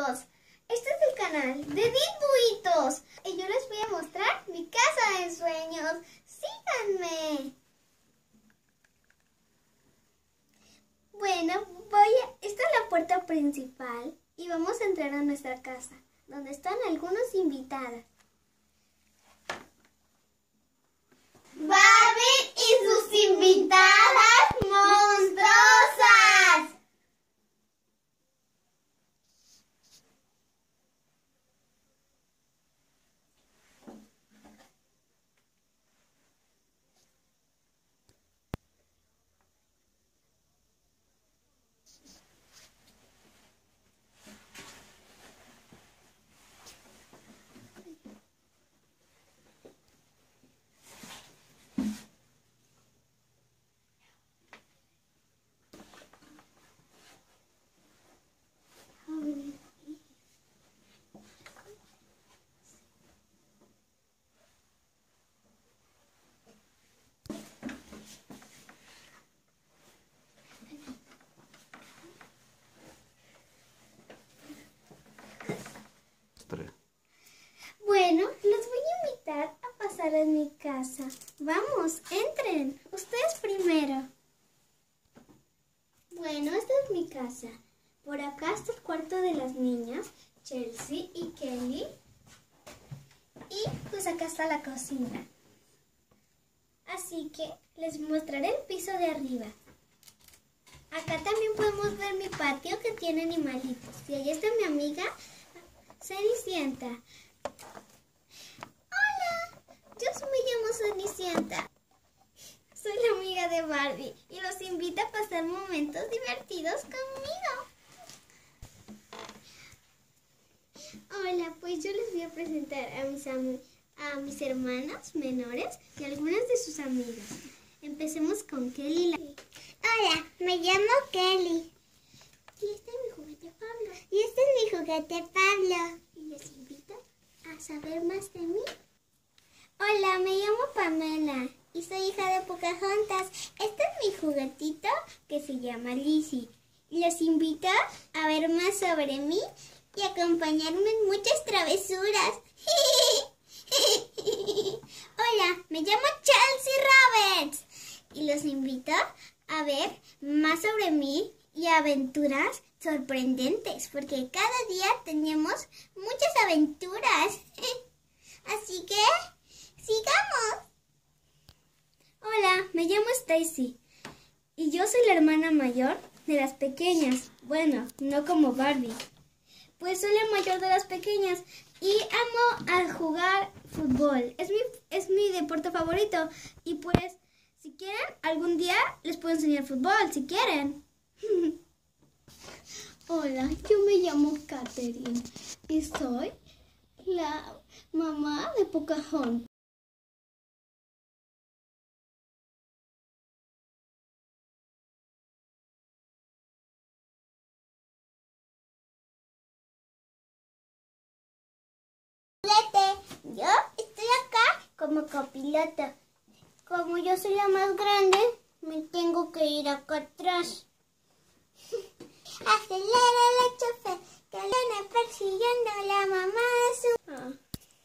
buitos. Este es el canal de Buitos y yo les voy a mostrar mi casa de ensueños. Síganme. Bueno, esta es la puerta principal y vamos a entrar a nuestra casa, donde están algunos invitados. Barbie y sus invitadas monstruosas. Bueno, los voy a invitar a pasar en mi casa. Vamos, entren. Ustedes primero. Bueno, esta es mi casa. Por acá está el cuarto de las niñas, Chelsea y Kelly. Y pues acá está la cocina. Así que les mostraré el piso de arriba. Acá también podemos ver mi patio que tiene animalitos. Y ahí está mi amiga Cenicienta. Hola, yo me llamo Cenicienta. Soy la amiga de Barbie y los invito a pasar momentos divertidos conmigo. Hola, pues yo les voy a presentar a mis hermanos menores y algunas de sus amigas. Empecemos con Kelly. Hola, me llamo Kelly. Y este es mi juguete Pablo. Y este es mi juguete Pablo. Y les invito a saber más de mí. Hola, me llamo Pamela y soy hija de Pocahontas. Este es mi juguetito que se llama Lizzie. Los invito a ver más sobre mí y acompañarme en muchas travesuras. Hola, me llamo Chelsea Roberts y los invito a ver más sobre mí y aventuras sorprendentes, porque cada día tenemos muchas aventuras. Así que sigamos. Hola, me llamo Stacy y yo soy la hermana mayor de las pequeñas. Bueno, no como Barbie. Pues soy la mayor de las pequeñas y amo a jugar fútbol. Es mi deporte favorito y pues si quieren algún día les puedo enseñar fútbol si quieren. Hola, yo me llamo Catherine y soy la mamá de Pocahontas. Yo estoy acá como copiloto. Como yo soy la más grande, me tengo que ir acá atrás. Acelérale, chofer, que viene persiguiendo a la mamá de su...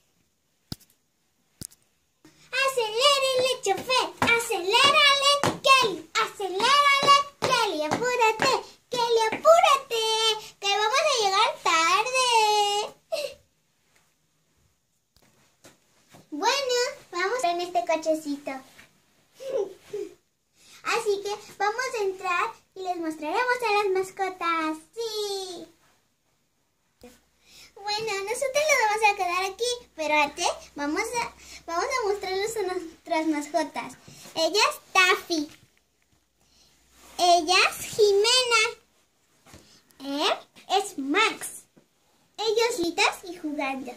Acelérale, chofer, acelérale, Kelly, acelérale, Kelly, apúrate, Kelly, apúrate, que vamos a llegar tarde. Bueno, vamos en este cochecito. Así que vamos a entrar y les mostraremos a las mascotas. Sí. Bueno, nosotros nos vamos a quedar aquí, pero antes vamos a mostrarles a nuestras mascotas. Ella es Taffy. Ella es Jimena. Él es Max. Ellos litas y jugando.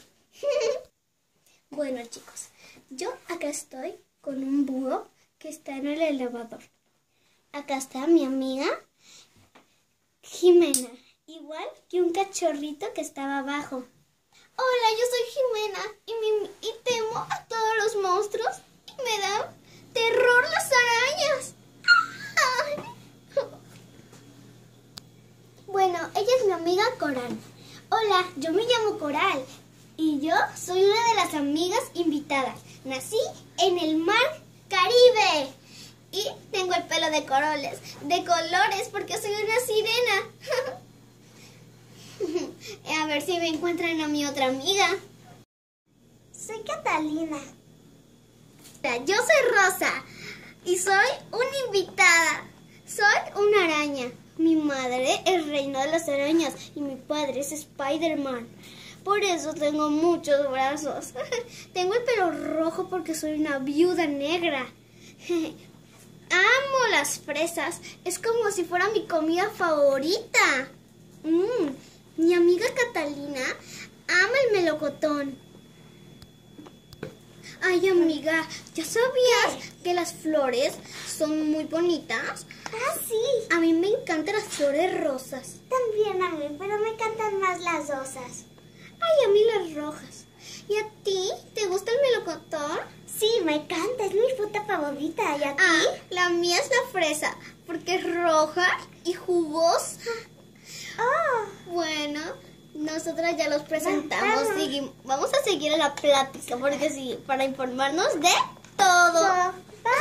Bueno chicos, yo acá estoy con un búho que está en el elevador. Acá está mi amiga Jimena, igual que un cachorrito que estaba abajo. Hola, yo soy Jimena y temo a todos los monstruos y me dan terror las arañas. Ay. Bueno, ella es mi amiga Coral. Hola, yo me llamo Coral y yo soy una de las amigas invitadas. Nací en el mar Caribe y tengo el pelo de colores porque soy una sirena. A ver si me encuentran a mi otra amiga. Soy Catalina. Yo soy Rosa y soy una invitada. Soy una araña. Mi madre es reina de las arañas y mi padre es Spider-Man. Por eso tengo muchos brazos. Tengo el pelo rojo porque soy una viuda negra. Amo las fresas. Es como si fuera mi comida favorita. Mi amiga Catalina ama el melocotón. Ay, amiga, ¿ya sabías que las flores son muy bonitas? Ah, sí. A mí me encantan las flores rosas. También a mí, pero me encantan más las rosas. Ay, a mí las rojas. ¿Y a ti? ¿Te gusta el melocotón? Sí, me encanta, es mi fruta favorita. ¿Y a ti? Ah, la mía es la fresa, porque es roja y jugosa. Oh, Bueno, nosotras ya los presentamos. Vamos a seguir a la plática, porque sí, para informarnos de todo.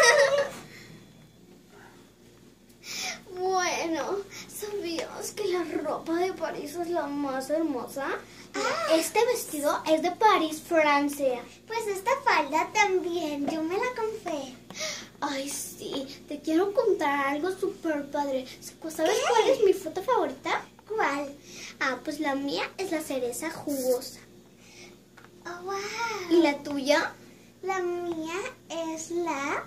Bueno, ¿sabías que la ropa de París es la más hermosa? Este vestido es de París, Francia. Pues esta falda también, yo me la compré. Ay, sí, te quiero contar algo súper padre. ¿Sabes ¿Qué? cuál es mi fruta favorita? ¿Cuál? Ah, pues la mía es la cereza jugosa. Oh, wow. ¿Y la tuya? La mía es la...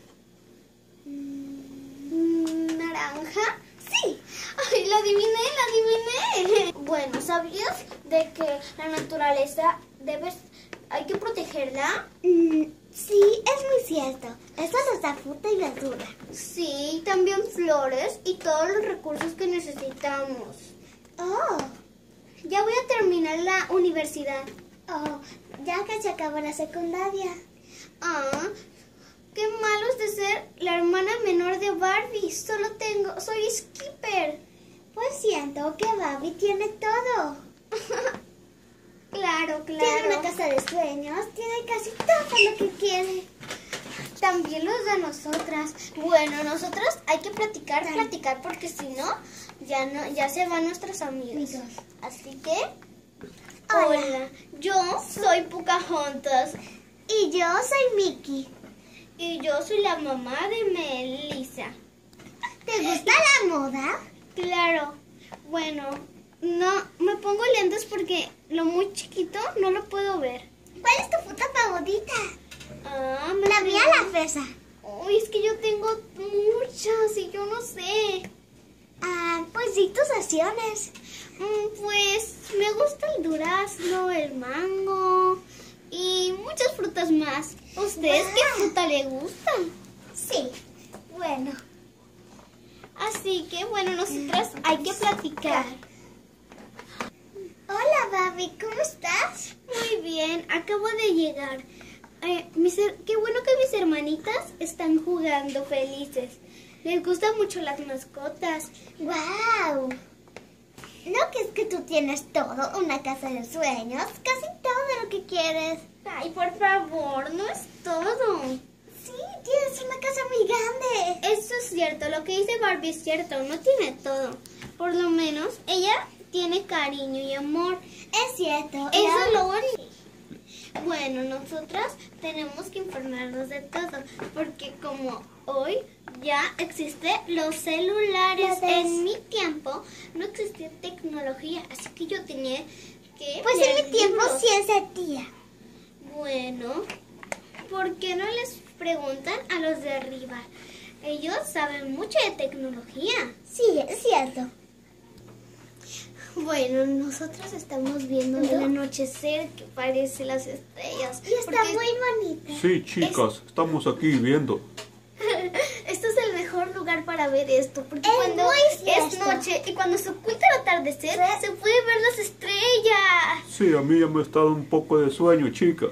¿Naranja? Sí. ¡Ay, la adiviné! Bueno, ¿sabías de que la naturaleza hay que protegerla? Sí, es muy cierto. Eso nos da fruta y verdura. Sí, también flores y todos los recursos que necesitamos. Oh, Ya voy a terminar la universidad. oh, ya que se acabó la secundaria. Ah, qué malo es de ser la hermana menor de Barbie. Soy Skipper. Pues siento que Barbie tiene todo. Claro. Tiene una casa de sueños, tiene casi todo lo que quiere. También los de nosotras. Bueno, nosotras hay que platicar, porque si no, ya se van nuestros amigos. Así que, hola, yo soy Pocahontas Y yo soy Mickey. y yo soy la mamá de Melissa. ¿Te gusta la moda? Claro, bueno, no me pongo lentes porque lo muy chiquito no lo puedo ver. ¿Cuál es tu fruta favorita? Ah, La mía, la fresa. Uy, es que yo tengo muchas y yo no sé. Ah, pues di tus opciones. Pues me gusta el durazno, el mango y muchas frutas más. ¿Ustedes qué fruta le gustan? Sí, bueno. Así que bueno, nosotras hay que platicar. Hola, Barbie, ¿cómo estás? Muy bien, acabo de llegar. Qué bueno que mis hermanitas están jugando felices. Les gustan mucho las mascotas. ¡Wow! ¿No que es que tú tienes todo? Una casa de sueños, casi todo lo que quieres. Ay, por favor, no es todo. Sí, tienes una casa muy grande. Eso es cierto, lo que dice Barbie es cierto, no tiene todo. Por lo menos ella tiene cariño y amor. Es cierto. Eso es lo bonito. Bueno, nosotras tenemos que informarnos de todo, porque como hoy ya existen los celulares, en mi tiempo no existía tecnología, así que yo tenía que Pues leer en mi tiempo libros. sí existía. Bueno, ¿por qué no les preguntan a los de arriba? Ellos saben mucho de tecnología. Sí, es cierto. Bueno, nosotros estamos viendo el anochecer que parece las estrellas. Y está porque muy bonita. Sí, chicas, estamos aquí viendo. Esto es el mejor lugar para ver esto, porque Es cuando muy es cierto. noche y cuando se oculta el atardecer, se puede ver las estrellas. Sí, a mí ya me está dando un poco de sueño, chica.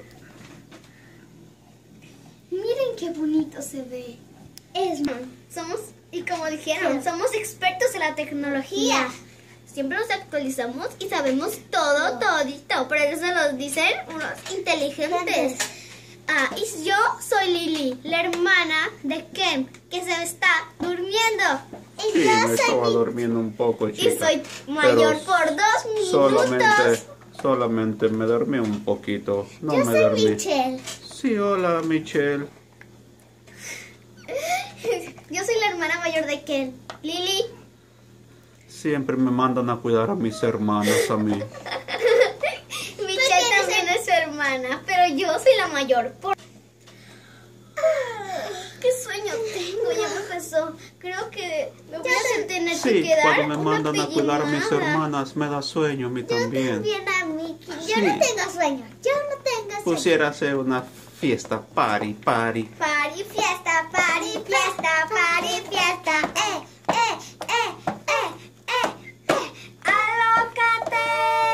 Miren qué bonito se ve. Y como dijeron, somos expertos en la tecnología. siempre nos actualizamos y sabemos todo, todito. Por eso nos dicen unos inteligentes. Y yo soy Lili, la hermana de Ken, que se está durmiendo. Sí, me estaba durmiendo un poco, chica. Y soy mayor por 2 minutos. Solamente me dormí un poquito. No Yo me soy dormí. Michelle. Sí, hola, Michelle. Yo soy la hermana mayor de Ken. Lili. Siempre me mandan a cuidar a mis hermanas a mí. Michelle también es su hermana, pero yo soy la mayor. ¿Qué sueño tengo? Ya me empezó. Creo que me voy a tener que Sí, quedar cuando me una mandan a cuidar a mis pijamada. hermanas me da sueño a mí también. También a Mickey. Yo Sí. no tengo sueño. Yo no tengo sueño. Pusiera hacer una fiesta, party. Party, fiesta, party, fiesta, party, fiesta. ¡Alócate!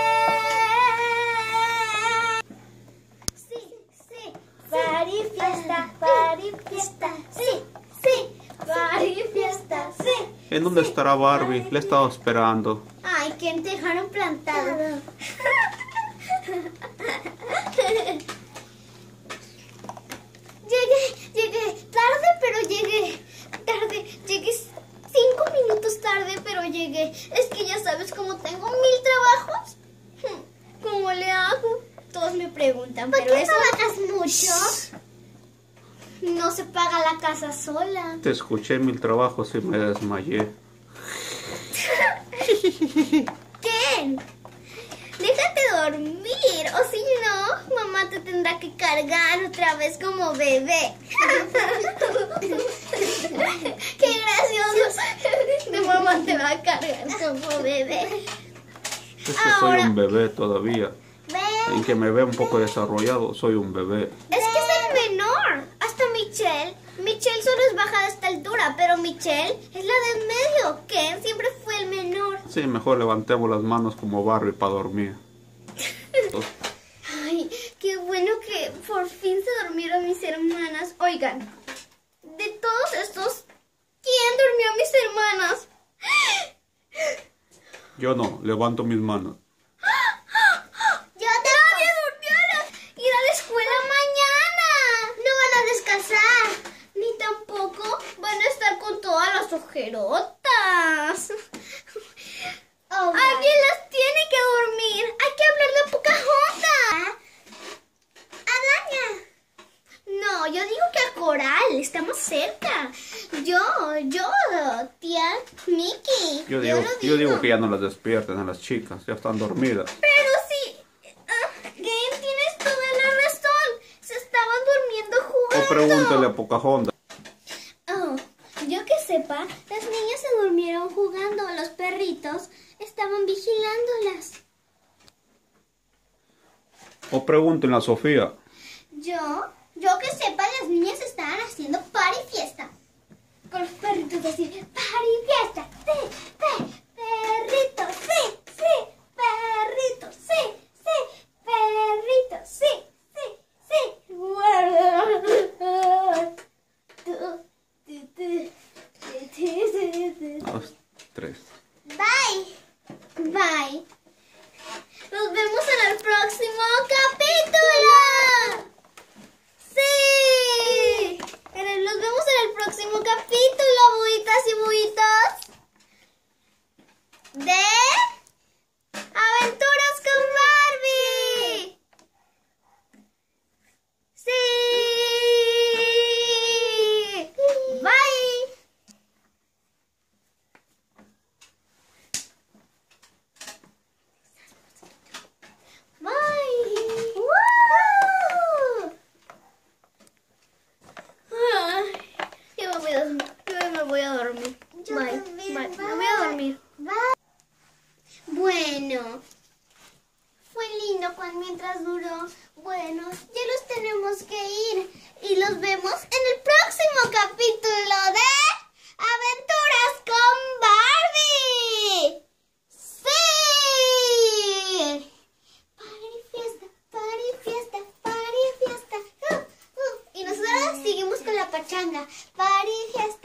Sí, sí. Party, fiesta, sí, sí. Party, fiesta, sí. ¿En dónde estará Barbie? Le he estado esperando. Ay, ¿quién te dejaron plantado? Llegué tarde, pero llegué. Llegué 5 minutos tarde, pero llegué. Es que ya sabes, como tengo 1000 trabajos, ¿cómo le hago? Todos me preguntan, pero eso... ¿Trabajas mucho? No se paga la casa sola. Te escuché 1000 trabajos y me desmayé. ¿Qué? Déjate dormir, o si no, mamá te tendrá que cargar otra vez como bebé. ¡Qué gracioso! Tu mamá te va a cargar como bebé. Es que soy un bebé todavía. Ven. En que me vea un poco desarrollado, soy un bebé. Es que es el menor. Hasta Michelle. Michelle solo es baja de esta altura, pero Michelle es la de en medio. Ken siempre fue el menor. Sí, mejor levantemos las manos como Barbie para dormir. Ay, qué bueno que por fin se durmieron mis hermanas. Oigan, de todos estos, ¿quién durmió a mis hermanas? Yo no, levanto mis manos. Nadie durmió a ir a la escuela mañana. No van a descansar. Ni tampoco van a estar con todas las ojerotas. Alguien las tiene que dormir. Hay que hablarle a Pocahontas. Araña. No, yo digo que a Coral. Está más cerca. Yo, tía Mickey. Yo lo digo que ya no las despierten a las chicas, ya están dormidas. Pero sí, Game, tienes toda la razón. Se estaban durmiendo jugando. O pregúntale a Pocahontas. Oh, yo que sepa, las niñas se durmieron jugando. Los perritos estaban vigilándolas. O pregúntenle a Sofía. Yo que sepa, las niñas estaban haciendo party fiesta. Con los perritos así, party fiesta, sí, perritos, sí, perritos, sí, perritos, sí. 2, 3. Bye. Nos vemos en el próximo capítulo. Sí. Nos vemos en el próximo capítulo, buitas y buitos. De Aventuras con Barbie. Sí. Bye. Bye. ¡Woo! Ay, yo me voy a dormir. Bye. Me voy a dormir. Bueno, fue lindo mientras duró. Bueno, ya los tenemos que ir. Y los vemos en el próximo capítulo de Aventuras con Barbie. ¡Sí! Party fiesta. Y nosotros seguimos con la pachanga. Party fiesta.